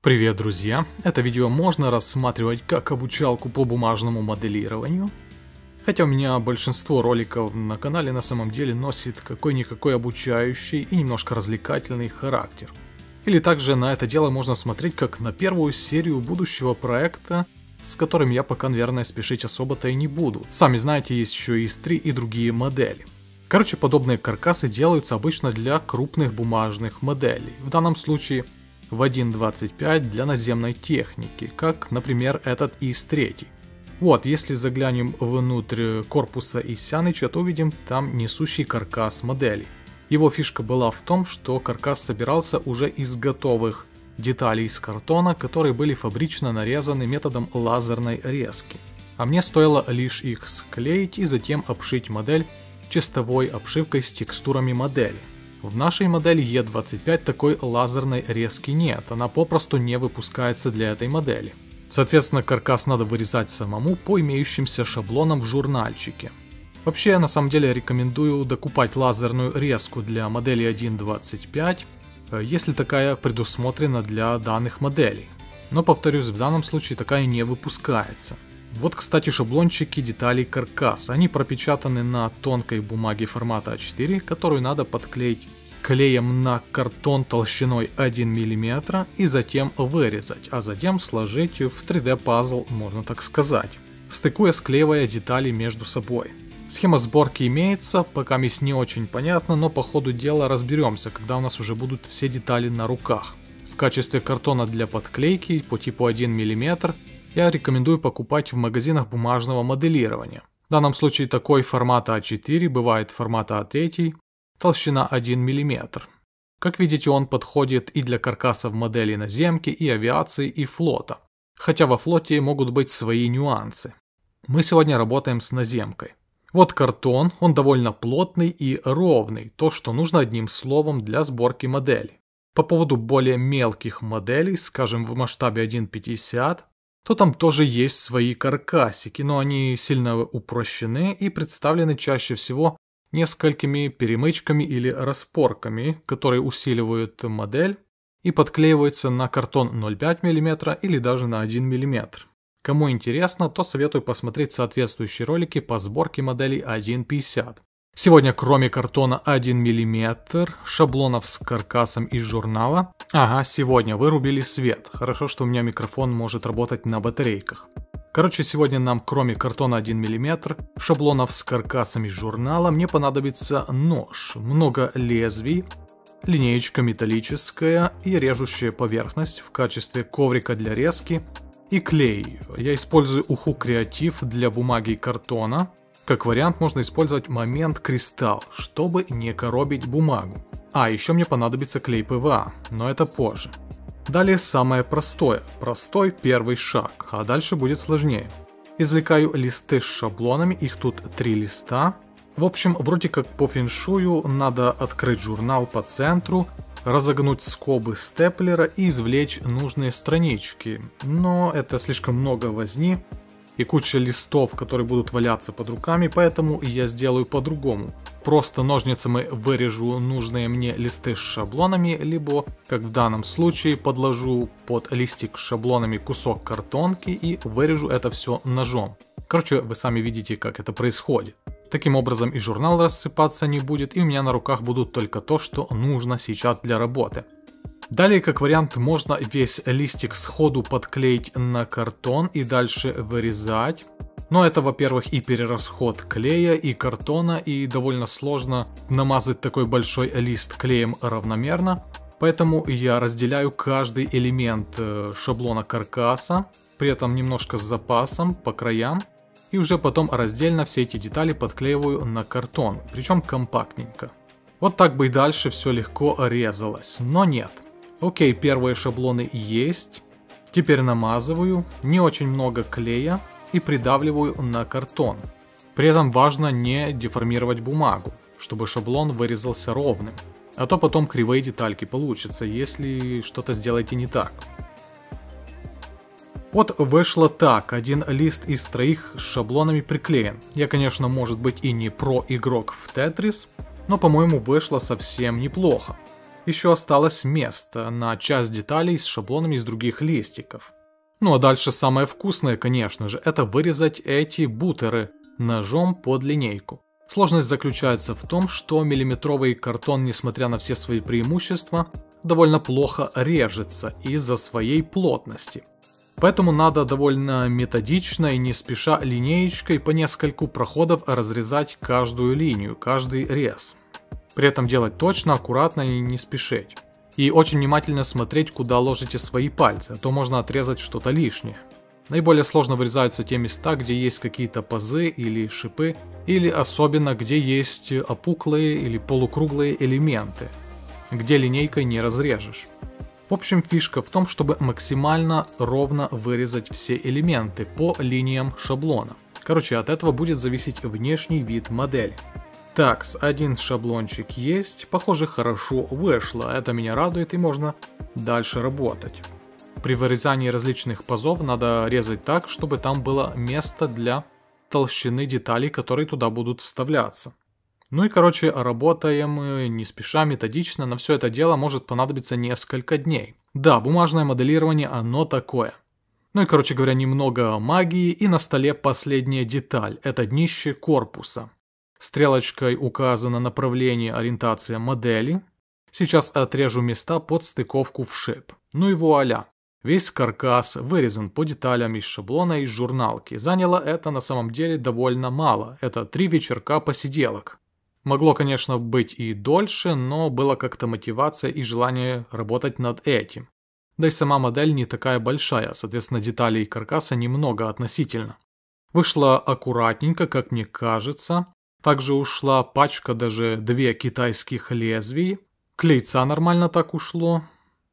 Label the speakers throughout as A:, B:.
A: Привет, друзья! Это видео можно рассматривать как обучалку по бумажному моделированию. Хотя у меня большинство роликов на канале на самом деле носит какой-никакой обучающий и немножко развлекательный характер. Или также на это дело можно смотреть как на первую серию будущего проекта, с которым я пока, наверное, спешить особо-то и не буду. Сами знаете, есть еще ИС-3 и другие модели. Короче, подобные каркасы делаются обычно для крупных бумажных моделей. В данном случае в 1.25 для наземной техники, как, например, этот ИС-3. Вот, если заглянем внутрь корпуса Исяныча, то увидим там несущий каркас модели. Его фишка была в том, что каркас собирался уже из готовых деталей из картона, которые были фабрично нарезаны методом лазерной резки. А мне стоило лишь их склеить и затем обшить модель чистовой обшивкой с текстурами модели. В нашей модели E25 такой лазерной резки нет, она попросту не выпускается для этой модели. Соответственно, каркас надо вырезать самому по имеющимся шаблонам в журнальчике. Вообще, я на самом деле рекомендую докупать лазерную резку для модели 1.25, если такая предусмотрена для данных моделей. Но, повторюсь, в данном случае такая не выпускается. Вот, кстати, шаблончики деталей каркаса. Они пропечатаны на тонкой бумаге формата А4, которую надо подклеить клеем на картон толщиной 1 мм и затем вырезать, а затем сложить в 3D пазл, можно так сказать, стыкуя, склеивая детали между собой. Схема сборки имеется, пока здесь не очень понятно, но по ходу дела разберемся, когда у нас уже будут все детали на руках. В качестве картона для подклейки по типу 1 мм я рекомендую покупать в магазинах бумажного моделирования. В данном случае такой формата А4, бывает формата А3, толщина 1 мм. Как видите, он подходит и для каркасов моделей наземки, и авиации, и флота. Хотя во флоте могут быть свои нюансы. Мы сегодня работаем с наземкой. Вот картон, он довольно плотный и ровный, то, что нужно одним словом для сборки модели. По поводу более мелких моделей, скажем в масштабе 1.50, то там тоже есть свои каркасики, но они сильно упрощены и представлены чаще всего несколькими перемычками или распорками, которые усиливают модель и подклеиваются на картон 0,5 мм или даже на 1 мм. Кому интересно, то советую посмотреть соответствующие ролики по сборке моделей 1.50. Сегодня, кроме картона 1 мм, шаблонов с каркасом из журнала... Ага, сегодня вырубили свет. Хорошо, что у меня микрофон может работать на батарейках. Короче, сегодня нам, кроме картона 1 мм, шаблонов с каркасом из журнала, мне понадобится нож, много лезвий, линеечка металлическая и режущая поверхность в качестве коврика для резки и клей. Я использую уху креатив для бумаги и картона. Как вариант можно использовать момент кристалл, чтобы не коробить бумагу. А еще мне понадобится клей ПВА, но это позже. Далее самое простое. Простой первый шаг, а дальше будет сложнее. Извлекаю листы с шаблонами, их тут 3 листа. В общем, вроде как по феншую надо открыть журнал по центру, разогнуть скобы степлера и извлечь нужные странички. Но это слишком много возни и куча листов, которые будут валяться под руками, поэтому я сделаю по-другому. Просто ножницами вырежу нужные мне листы с шаблонами, либо, как в данном случае, подложу под листик с шаблонами кусок картонки и вырежу это все ножом. Короче, вы сами видите, как это происходит. Таким образом и журнал рассыпаться не будет, и у меня на руках будут только то, что нужно сейчас для работы. Далее, как вариант, можно весь листик сходу подклеить на картон и дальше вырезать. Но это, во-первых, и перерасход клея, и картона, и довольно сложно намазать такой большой лист клеем равномерно. Поэтому я разделяю каждый элемент шаблона каркаса, при этом немножко с запасом по краям. И уже потом раздельно все эти детали подклеиваю на картон, причем компактненько. Вот так бы и дальше все легко резалось, но нет. Окей, первые шаблоны есть. Теперь намазываю, не очень много клея и придавливаю на картон. При этом важно не деформировать бумагу, чтобы шаблон вырезался ровным. А то потом кривые детальки получатся, если что-то сделаете не так. Вот вышло так, один лист из 3 с шаблонами приклеен. Я, конечно, может быть и не про-игрок в Tetris, но, по-моему, вышло совсем неплохо. Еще осталось место на часть деталей с шаблонами из других листиков. Ну а дальше самое вкусное, конечно же, это вырезать эти бутеры ножом под линейку. Сложность заключается в том, что миллиметровый картон, несмотря на все свои преимущества, довольно плохо режется из-за своей плотности. Поэтому надо довольно методично и не спеша линеечкой по нескольку проходов разрезать каждую линию, каждый рез. При этом делать точно, аккуратно и не спешить. И очень внимательно смотреть, куда ложите свои пальцы, а то можно отрезать что-то лишнее. Наиболее сложно вырезаются те места, где есть какие-то пазы или шипы, или особенно где есть опуклые или полукруглые элементы, где линейкой не разрежешь. В общем, фишка в том, чтобы максимально ровно вырезать все элементы по линиям шаблона. Короче, от этого будет зависеть внешний вид модели. Так, один шаблончик есть, похоже, хорошо вышло, это меня радует и можно дальше работать. При вырезании различных пазов надо резать так, чтобы там было место для толщины деталей, которые туда будут вставляться. Ну и короче, работаем не спеша, методично, на все это дело может понадобиться несколько дней. Да, бумажное моделирование, оно такое. Ну и короче говоря, немного магии, и на столе последняя деталь, это днище корпуса. Стрелочкой указано направление, ориентация модели. Сейчас отрежу места под стыковку в шип. Ну и вуаля. Весь каркас вырезан по деталям из шаблона из журналки. Заняло это на самом деле довольно мало. Это 3 вечерка посиделок. Могло, конечно, быть и дольше, но была как-то мотивация и желание работать над этим. Да и сама модель не такая большая, соответственно, деталей каркаса немного относительно. Вышло аккуратненько, как мне кажется. Также ушла пачка, даже 2 китайских лезвий. Клейца нормально так ушло.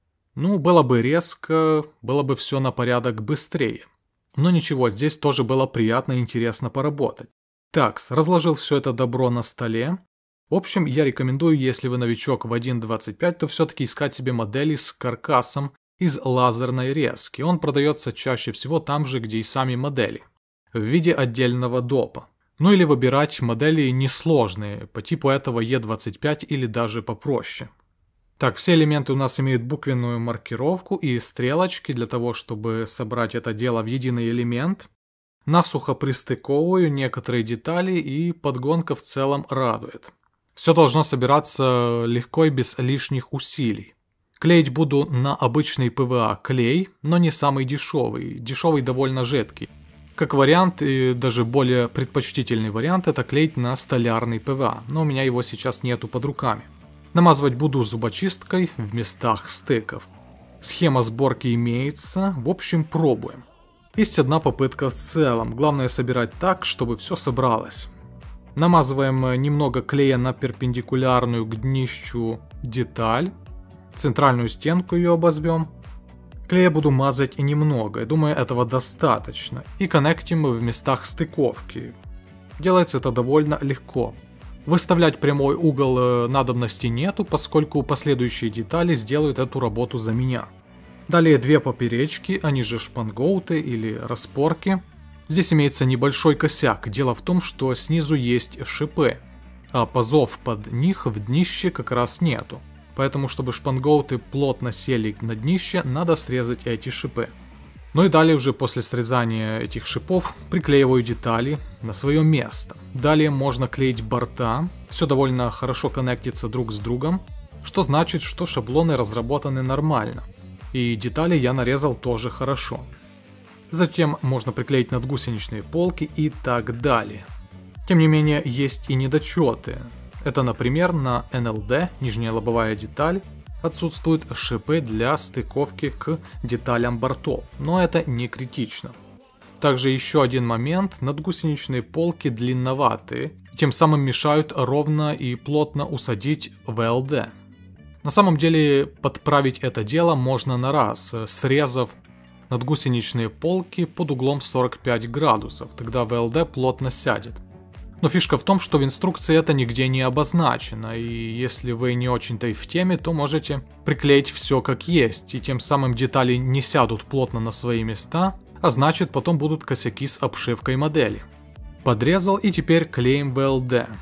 A: Ну, было бы резко, было бы все на порядок быстрее. Но ничего, здесь тоже было приятно и интересно поработать. Так, разложил все это добро на столе. В общем, я рекомендую, если вы новичок в 1.25, то все-таки искать себе модели с каркасом из лазерной резки. Он продается чаще всего там же, где и сами модели, в виде отдельного допа. Ну или выбирать модели несложные, по типу этого E25 или даже попроще. Так, все элементы у нас имеют буквенную маркировку и стрелочки для того, чтобы собрать это дело в единый элемент. Насухо пристыковываю некоторые детали, и подгонка в целом радует. Все должно собираться легко и без лишних усилий. Клеить буду на обычный ПВА клей, но не самый дешевый. Дешевый довольно жидкий. Как вариант, и даже более предпочтительный вариант, это клеить на столярный ПВА, но у меня его сейчас нету под руками. Намазывать буду зубочисткой в местах стыков. Схема сборки имеется, в общем, пробуем. Есть одна попытка в целом, главное собирать так, чтобы все собралось. Намазываем немного клея на перпендикулярную к днищу деталь. Центральную стенку ее обозовем. Клея буду мазать немного, думаю, этого достаточно. И коннектим в местах стыковки. Делается это довольно легко. Выставлять прямой угол надобности нету, поскольку последующие детали сделают эту работу за меня. Далее 2 поперечки, они же шпангоуты или распорки. Здесь имеется небольшой косяк. Дело в том, что снизу есть шипы, а пазов под них в днище как раз нету. Поэтому, чтобы шпангоуты плотно сели на днище, надо срезать эти шипы. Ну и далее уже после срезания этих шипов приклеиваю детали на свое место. Далее можно клеить борта, все довольно хорошо коннектится друг с другом, что значит, что шаблоны разработаны нормально. И детали я нарезал тоже хорошо. Затем можно приклеить надгусеничные полки и так далее. Тем не менее, есть и недочеты. Это, например, на НЛД, нижняя лобовая деталь, отсутствуют шипы для стыковки к деталям бортов, но это не критично. Также еще один момент, надгусеничные полки длинноватые, тем самым мешают ровно и плотно усадить ВЛД. На самом деле подправить это дело можно на раз, срезав надгусеничные полки под углом 45 градусов, тогда ВЛД плотно сядет. Но фишка в том, что в инструкции это нигде не обозначено, и если вы не очень-то и в теме, то можете приклеить все как есть, и тем самым детали не сядут плотно на свои места, а значит потом будут косяки с обшивкой модели. Подрезал и теперь клеим ВЛД.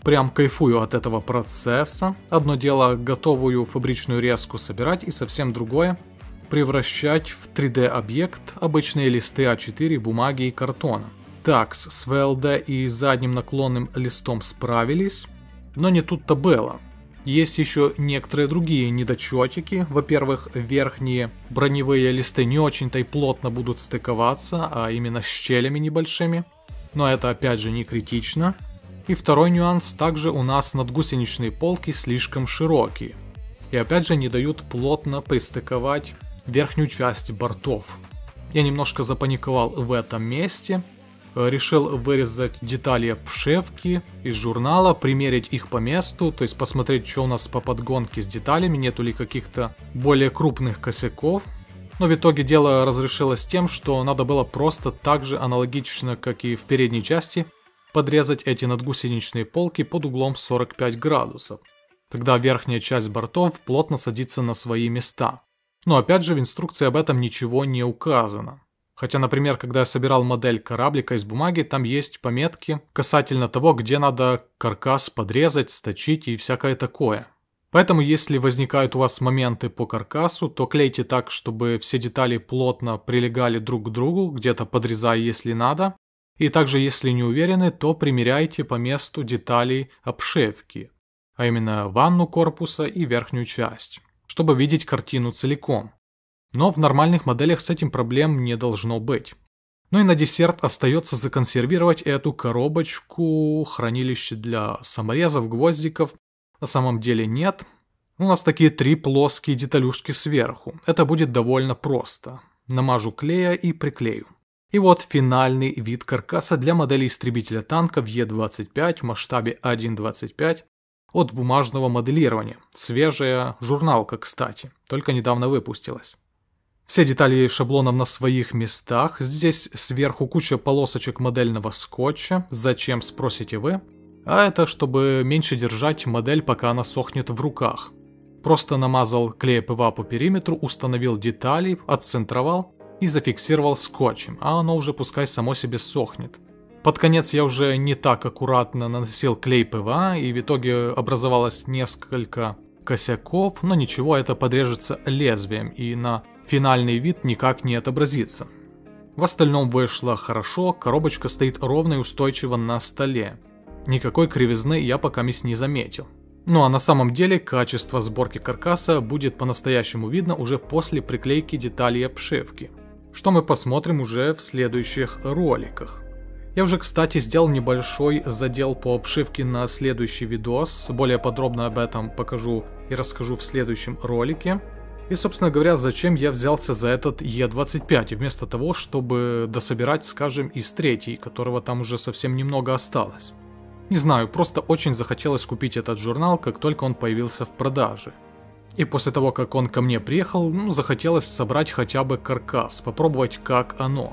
A: прям кайфую от этого процесса. Одно дело готовую фабричную резку собирать, и совсем другое превращать в 3D объект обычные листы А4, бумаги и картона. Так, с ВЛД и задним наклонным листом справились, но не тут-то было. Есть еще некоторые другие недочетики. Во-первых, верхние броневые листы не очень-то и плотно будут стыковаться, а именно с щелями небольшими. Но это опять же не критично. И второй нюанс, также у нас надгусеничные полки слишком широкие. И опять же не дают плотно пристыковать верхнюю часть бортов. Я немножко запаниковал в этом месте. Решил вырезать детали обшивки из журнала, примерить их по месту, то есть посмотреть, что у нас по подгонке с деталями, нету ли каких-то более крупных косяков. Но в итоге дело разрешилось тем, что надо было просто так же аналогично, как и в передней части, подрезать эти надгусеничные полки под углом 45 градусов. Тогда верхняя часть бортов плотно садится на свои места. Но опять же в инструкции об этом ничего не указано. Хотя, например, когда я собирал модель кораблика из бумаги, там есть пометки касательно того, где надо каркас подрезать, сточить и всякое такое. Поэтому, если возникают у вас моменты по каркасу, то клейте так, чтобы все детали плотно прилегали друг к другу, где-то подрезая, если надо. И также, если не уверены, то примеряйте по месту деталей обшивки, а именно ванну корпуса и верхнюю часть, чтобы видеть картину целиком. Но в нормальных моделях с этим проблем не должно быть. Ну и на десерт остается законсервировать эту коробочку, хранилище для саморезов, гвоздиков. На самом деле нет. У нас такие 3 плоские деталюшки сверху. Это будет довольно просто. Намажу клея и приклею. И вот финальный вид каркаса для модели истребителя танков Е-25 в масштабе 1.25 от бумажного моделирования. Свежая журналка, кстати, только недавно выпустилась. Все детали шаблонов на своих местах. Здесь сверху куча полосочек модельного скотча. Зачем, спросите вы? А это чтобы меньше держать модель, пока она сохнет в руках. Просто намазал клей ПВА по периметру, установил детали, отцентровал и зафиксировал скотчем, а оно уже пускай само себе сохнет. Под конец я уже не так аккуратно наносил клей ПВА, и в итоге образовалось несколько косяков, но ничего, это подрежется лезвием и на финальный вид никак не отобразится. В остальном вышло хорошо, коробочка стоит ровно и устойчиво на столе. Никакой кривизны я пока не заметил. Ну а на самом деле качество сборки каркаса будет по-настоящему видно уже после приклейки деталей обшивки, что мы посмотрим уже в следующих роликах. Я уже, кстати, сделал небольшой задел по обшивке на следующий видос, более подробно об этом покажу и расскажу в следующем ролике. И, собственно говоря, зачем я взялся за этот Е25, вместо того, чтобы дособирать, скажем, из третьей, которого там уже совсем немного осталось. Не знаю, просто очень захотелось купить этот журнал, как только он появился в продаже. И после того, как он ко мне приехал, захотелось собрать хотя бы каркас, попробовать, как оно.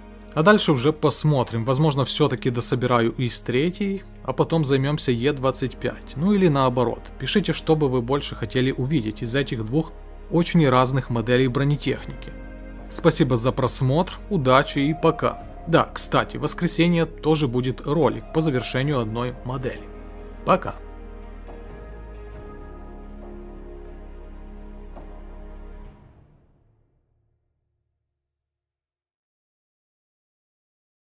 A: А дальше уже посмотрим, возможно, все-таки дособираю из третьей, а потом займемся Е25, ну или наоборот. Пишите, что бы вы больше хотели увидеть из этих двух очень разных моделей бронетехники. Спасибо за просмотр, удачи и пока. Да, кстати, в воскресенье тоже будет ролик по завершению одной модели. Пока.